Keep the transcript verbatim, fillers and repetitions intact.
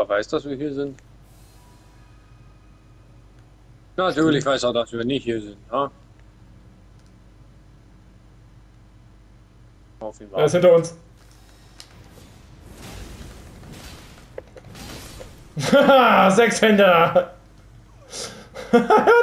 Er weiß, dass wir hier sind. Natürlich weiß er, dass wir nicht hier sind. Ja? Auf ihn Er ist warten. hinter uns. Haha, Sechshänder!